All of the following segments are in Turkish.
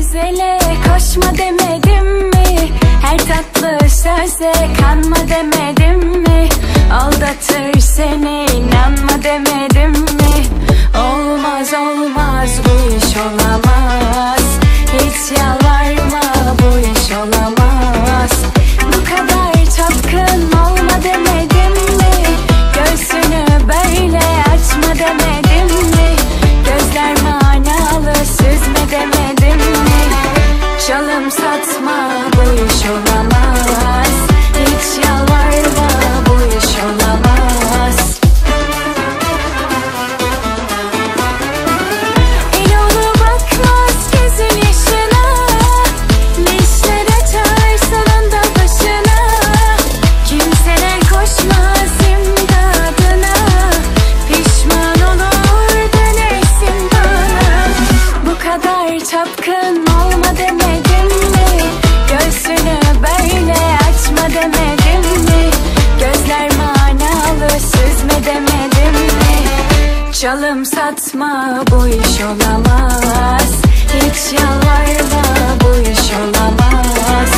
güzele koşma demedim mi? Her tatlı söze kanma demedim mi? Aldatır seni inanma demedim mi? Olmaz olmaz bu iş olamaz. Hiç yalvarma bu iş olamaz. Bu kadar çapkın olma demedim mi? Göğsünü böyle açma demedim mi? Gözler manalı süzme demedim mi? Çalım satma bu iş olamaz. Hiç yalvarma bu iş olamaz. İnolu bakmaz gözün yaşına. Neşter açar sonunda başına. Kimseler koşmaz imdadına. Pişman olur dönersin bana. Bu kadar çapkın olma demedim mi? Göğsünü böyle açma demedim mi? Gözler manalı süzme demedim mi? Çalım satma bu iş olamaz. Hiç yalvarma bu iş olamaz.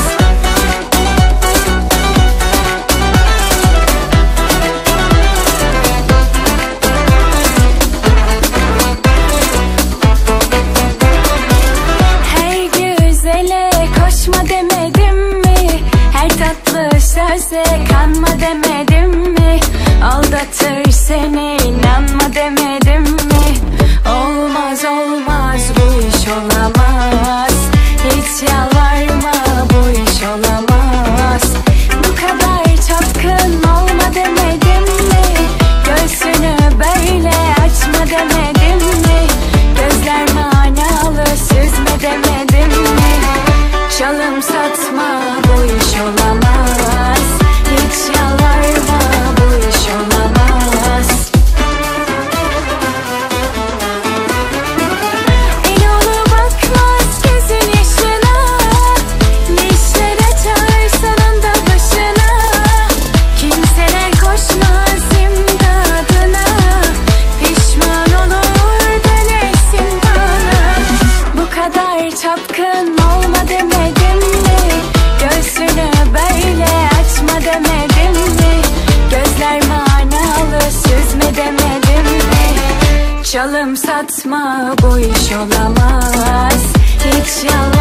Her güzele koşma demedim mi? Her tatlı söze kanma demedim mi? Aldatır seni inanma demedim mi? Olmaz olmaz bu iş olamaz. Hiç yalvarma bu iş olamaz. Bu kadar çapkın olma demedim mi? Göğsünü böyle açma demedim mi? Gözler manalı süzme demedim mi? Çalım satma bu iş olamaz. Hiç yalvarma bu iş olamaz. İnolu bakmaz gözün yaşına. Neşter açar sonunda başına. Kimseler koşmaz imdadına. Pişman olur dönersin bana. Bu kadar çapkın olma demedim mi? Göğsünü böyle açma demedim mi? Gözler manalı süzme demedim mi? Çalım satma bu iş olamaz. Hiç yalan